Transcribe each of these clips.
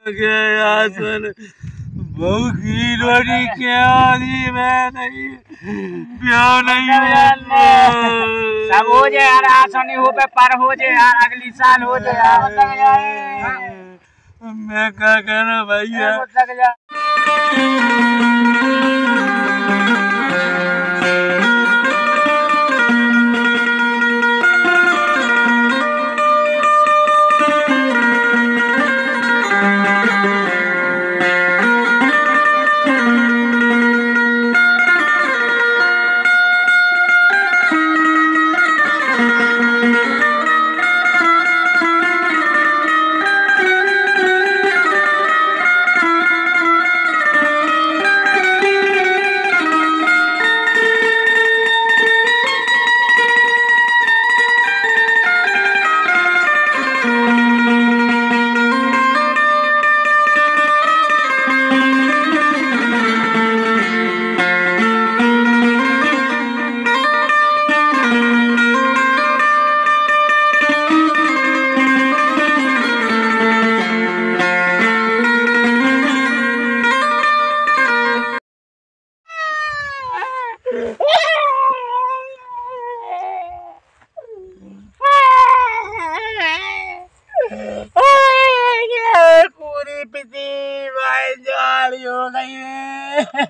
सुन बहू की रोटी क्या दी मैं नहीं प्यार नहीं सब हो जाए यार, आसानी हो पे पर हो जाए यार, अगली साल हो जाए यार। मैं क्या कहना भैया। पूरी पिसी भाई जाली हो गई है।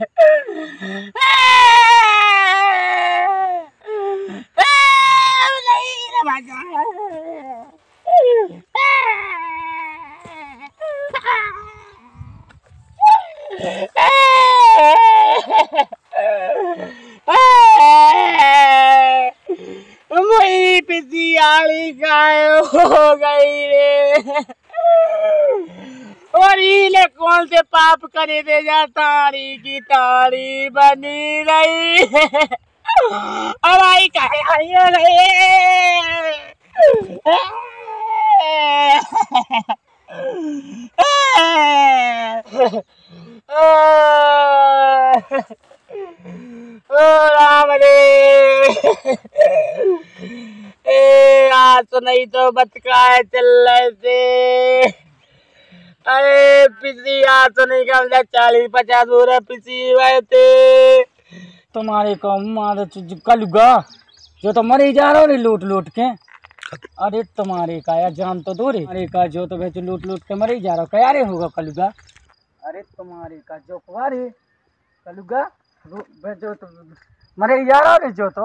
वही पिसी आली गायब हो गई रे। और इले कौन से पाप करे दे जा, तारी की तारी बनी रही। अब आई कहे आई ओ राम रे। आज तो नहीं तो बचकाए चल रहे थे। अरे पिसी आज तो नहीं कम 40-50 बोरा पिसी हुए थे। तुम्हारे को मार कलुगा जो तो मरे जा रहा रे लूट लूट के। अरे तुम्हारे का यार जान तो दो रे, अरे का जो तो भेज लूट लूट के मरे जा रहा क्या रे होगा कलुगा। अरे तुम्हारे का जो रे कलुगा जो तो मरे जा रहा रे जो तो।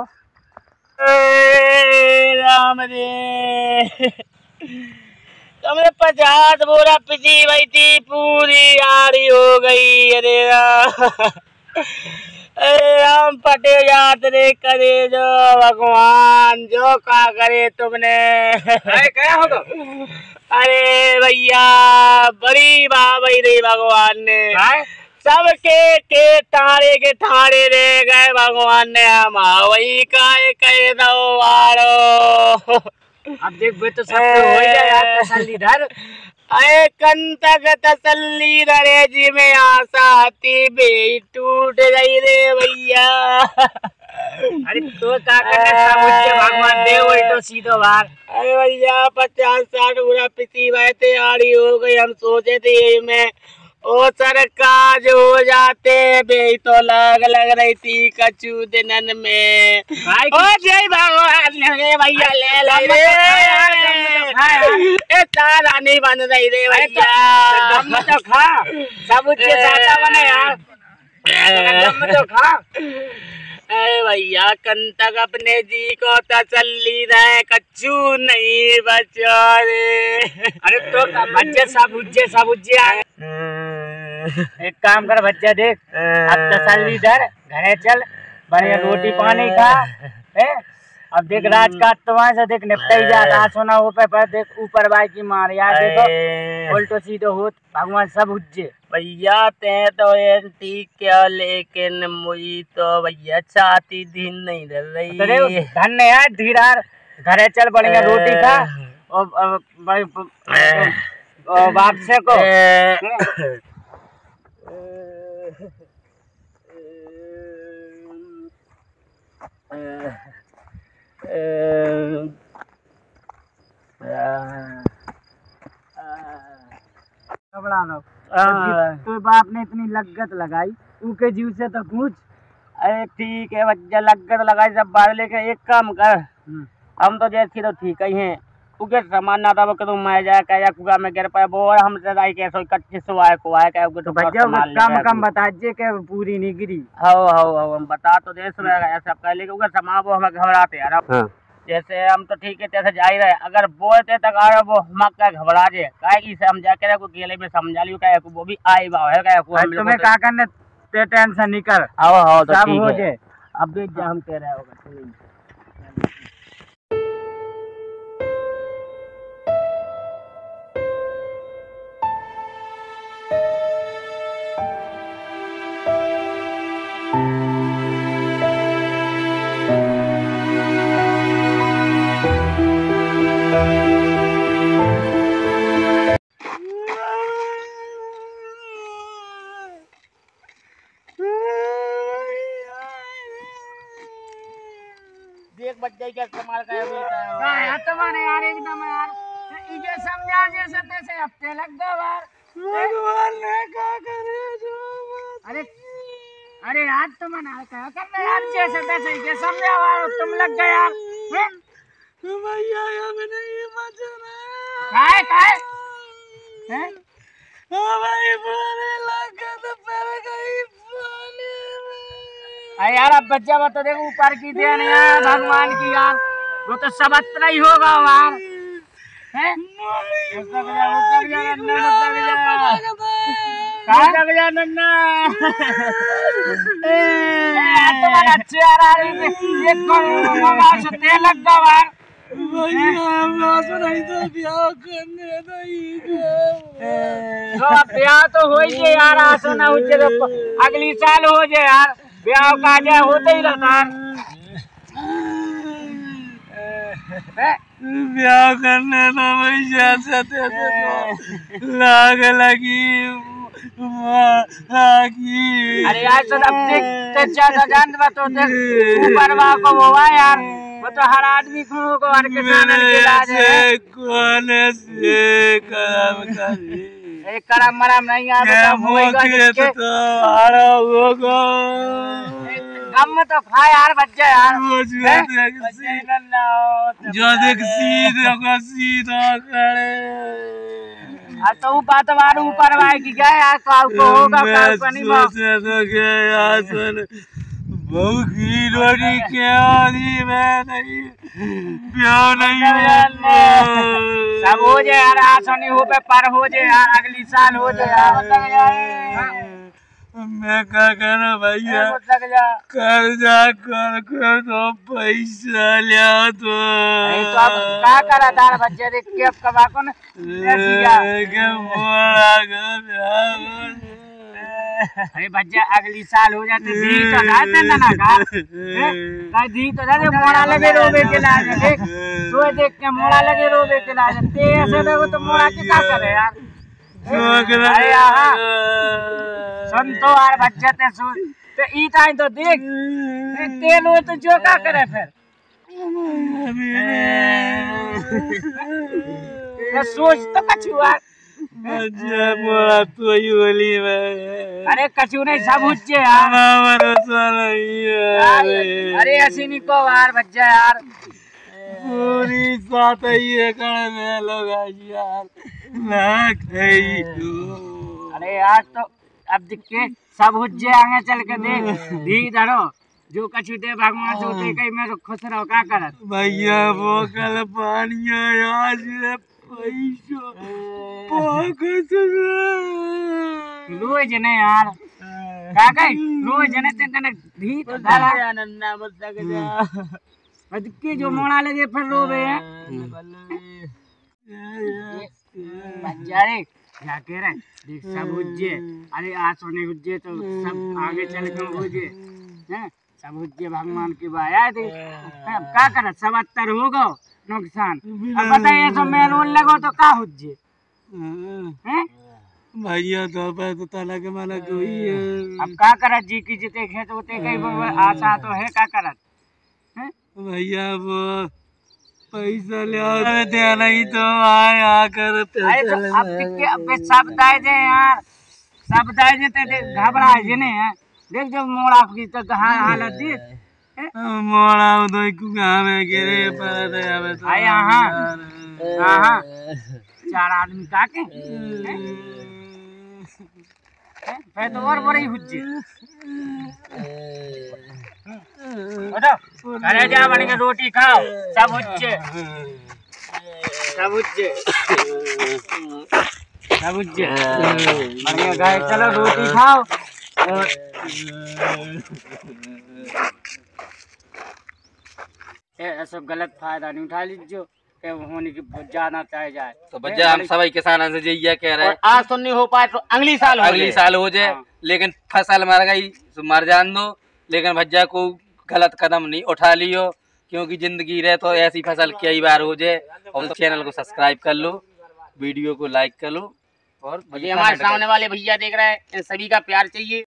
राम रे तुमने 50 बोरा पिसी हुई थी, पूरी आड़ी हो गई। अरे हम फटे जात रे करे जो भगवान जो का करे तुमने। क्या होगा? अरे भैया बड़ी बात भाई रे भगवान ने सबके तारे के ठाड़े रह गए। भगवान ने हम वही का कह दो आरो। अब देख बे तो सब हो जाए यार, तसल्ली धर। अरे कंतक तसल्ली धरे जी में आशा आती बे टूट गई रे भैया। अरे तो क्या करना, सब भगवान दे वही तो सीधो बाहर। अरे भैया 50-60 पूरा पिसी हुए थे, आड़ी हो गई। हम सोचे थे मैं ओ सरकार हो जाते बे तो लग रही थी कचू दिनन में। ओ जय भगवान रे भैया ले ले रे तारा नहीं बन रही रे भैया। दम तो खा, सब उसके साथ बने यार, दम तो खा। अरे भैया कंतक अपने जी को तसल्ली रहे, कच्चू नहीं बचा रे। अरे तो बच्चे सब उज्जे आए। एक काम कर बच्चा, देख अब तसल्ली धर, घरे चल, बढ़िया रोटी पानी खा। अब देख राजकाज तो वहां से देख निपटा ही जाता, सोना हो पे देख ऊपर बाई की मार यार, देखो उल्टो सीधो होत भगवान सब उज्जे। भैया ते तो ठीक क्या, लेकिन मुझी तो भैया चाहती दिन नहीं रह रही। धन्य यार धीरार, घरे चल बढ़िया रोटी खा और बाप से को घबरा लो। तो बाप ने इतनी लगत लगाई उनके जीव से तो पूछ। अरे ठीक है भज्जा, लगत लगाई सब बात, लेके एक काम कर, हम तो जैसे तो ठीक ही हैं, उके सामान ना था वो कदम मैं जाए क्या कुआ में गिर पाए वो हम सदाई कैसे कच्चे सो आए को आए क्या तो भज्जा कम बता जे के पूरी नहीं गिरी। हो हम बता तो दे ऐसा कर लेके उके सामान वो हमें घबराते यार। जैसे हम तो ठीक है जैसे जा ही रहे, अगर बोलते तक आ रहे वो हम क्या घबरा जाए काय की समझा के को केले में समझा लियो क्या वो भी आई बाव है क्या को तुम्हें का करने ते टेंशन नहीं कर। आओ तो सब हो ठीक है जाए। अब भी जा हम कह रहे होगा। देख बच्चे क्या कमाल का है बेटा यार तुम्हारे यार एकदम यार इजे समझा जैसे तैसे हफ्ते लग गए यार। भगवान ने क्या करे जो अरे यार तुम ना क्या करना यार जैसे तैसे ये समझा यार तुम लग गए यार। भैया अब नहीं बचना काय हैं भाई बोले लगा तो पर गई पानी में। अरे यार अब बच्चा बता देखो ऊपर की देन यार भगवान की यार वो तो सब अतना ही होगा यार हैं। नन्ना तुम्हारा अच्छे यार आ रही ये कौन से तेल लग गया यार। नहीं तो ब्याह करने नहीं तो ब्याह तो हो ही यार आसो ना हो तो अगली साल हो जाए यार ब्याह का जाए होते ही रहता ब्याह करने तो भैया से लाग लगी। अरे यार तो अब देख ज्यादा जान तो ऊपर को हुआ यार वो तो हर आदमी को हर किसान के इलाज है। कौन से करम करी एक करम मरम नहीं आता होगा तो हारा होगा गम तो खा यार बच्चा यार जो देख सीधा करे तो बात वार ऊपर वाई की क्या यार काल को होगा काल को नहीं तो क्या यार सुन बहू की रोटी क्या दी मैं नहीं प्यार नहीं सब हो जाए यार आसानी हो पे पर हो जाए यार अगली साल हो जाए यार। मैं क्या करूं भैया कर्जा कर तो पैसा लिया तो अब क्या करा तार बच्चे देख के अब कबा को ना अरे बच्चा अगली साल हो जाते दी तो जाते ना का दी तो जाते मोड़ा लगे रोबे के लाज देख तो देख के मोड़ा लगे रोबे के लाज ते ऐसे देखो तो मोड़ा के क्या करे यार। अरे हां सुन तो यार बच्चा ते सुन तो ई ताई तो देख तेल हो तो जो क्या करे फिर सोच तो कछु यार मोड़ा तो ही बोली मैं अरे कछु नहीं सब हुज्जे यार अरे ऐसी नहीं को यार बच्चा यार पूरी साथ ही कर में लोग यार लाख है अरे यार तो अब दिख के सब हुज्जे आगे चल के देख धी धरो जो कछु दे भगवान जो दे कहीं मैं तो खुश रहो क्या करत भैया वो कल पानी आज पैसा रोज ने यार क्या कही रोज ने ते तने धी तो धरा नन्ना मत जा के जो मोड़ा लगे फिर रोबे है बच्चारे क्या कह रहे देख सब हुज्जे अरे आज सोने हुज्जे तो सब आगे चल के हुज्जे हैं सब हुज्जे भगवान की बाया थे अब क्या कर सब अत्तर हो गो नुकसान अब बताइए तो मैं रोल लगो तो क्या हुज्जे हैं भैया तो पे तो ताला के माना कोई अब क्या करत जी की जिते खेत होते कई आशा तो है क्या करत हैं भैया वो पैसा ले दे नहीं तो आए आकर अरे तो अब के सब दाए जे यार, सब दाए जे ते घबरा जे ने देख जो मोड़ा की तो हालत देख मोड़ा तो कहाँ में गिरे पर हमें तो आए हां चार आदमी काटे फिर तो और बड़ी हुज्जे उठो घरे जा बन के रोटी खाओ, सब हुज्जे सब हुज्जे सब हुज्जे बन के गए, चलो रोटी खाओ और ऐसा गलत फायदा नहीं उठा लीजिए कि होने की जाना चाहे जाए। तो भैया हम सभी किसानों से यही कह रहे हैं, आज तो नहीं हो पाए तो अगली साल हो जाए। हाँ। लेकिन फसल मर गई तो मर जान दो, लेकिन भैया को गलत कदम नहीं उठा लियो, क्योंकि जिंदगी रहे तो ऐसी फसल कई बार हो जाए। और चैनल को सब्सक्राइब कर लो, वीडियो को लाइक कर लो, और हमारे सामने वाले भैया देख रहे हैं, इन सभी का प्यार चाहिए।